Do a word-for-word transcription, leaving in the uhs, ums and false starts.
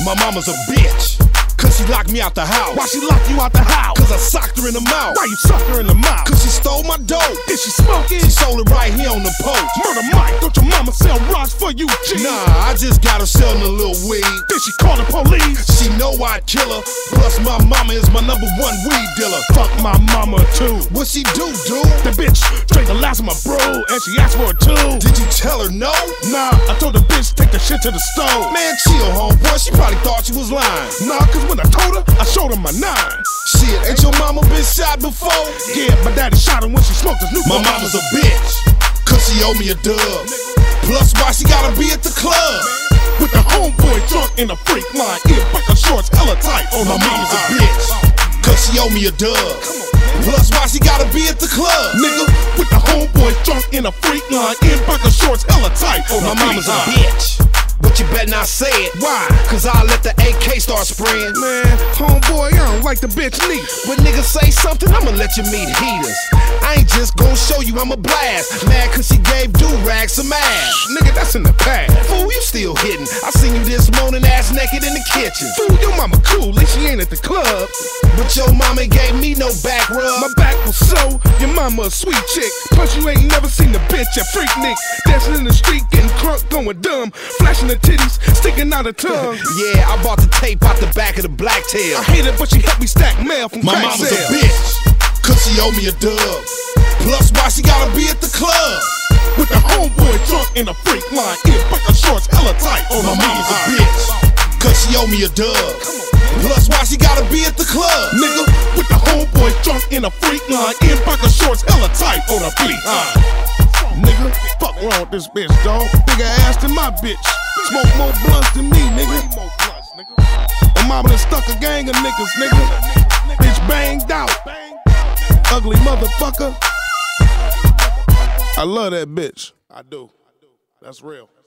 My mama's a bitch, cause she locked me out the house. Why she locked you out the house? Cause I socked her in the mouth. Why you sucked her in the mouth? Cause she stole my dope. Is she smoking? She sold it right here on the post. Murder Mike, don't your mama sell rocks for you, G? Nah, I just got her selling a little weed. Then she called the police. She know I'd kill her. Plus my mama is my number one weed dealer. Fuck my mama too. What she do, dude? That bitch drank the last of my brew, and she asked for it too. Did you tell her no? Nah, I told the bitch take the shit to the stove. Man, chill, homeboy. She probably thought you was lying. Nah, cause when I told her, I showed her my nine. Shit, ain't your mama been shot before? Yeah, my daddy shot her when she smoked his new. My mama's a bitch, cause she owe me a dub. Plus, why she gotta be at the club? With the homeboy drunk in the freak line, ear buckle shorts hella tight. Oh, my mama's a bitch, cause she owe me a dub. Plus, why she gotta be at the club? Nigga, with the homeboy drunk in a freak line, ear buckle shorts hella tight. Oh, my mama's a bitch, but you better not say it. Why? Cause I'll let the A K start spraying. Man, homeboy, I don't like the bitch neat. When niggas say something, I'ma let you meet heaters. I ain't just gon' show you I'm a blast. Mad cause she gave do-rag some ass. Nigga, that's in the past. Fool, you still hitting. I seen you this morning ass naked in the kitchen. Fool, your mama cool, at least she ain't at the club. But your mama gave me no back rub. My back was so, your mama a sweet chick. Plus you ain't never seen the bitch at Freaknik. Dancing in the street, getting crunk, going dumb. Flashing the titties, sticking out her tongue. Yeah, I bought the tape out the back of the black tail. I hate it, but she helped me stack mail from My crack mama's sales. a bitch, cause she owe me a dub. Plus, why she gotta be at the club? With the homeboy drunk in a freak line, ear buckle shorts hella tight. Oh, my mama's a bitch, cause she owe me a dub. Plus, why she gotta be at the club? Nigga, with the homeboy drunk in a freak line, ear buckle shorts hella tight on her feet. Uh. Nigga, fuck wrong with this bitch, dawg. Bigger ass than my bitch. Smoke more blunts than me, nigga. My mama done stuck a gang of niggas, nigga. Bitch banged out. Ugly motherfucker. I love that bitch. I do. That's real.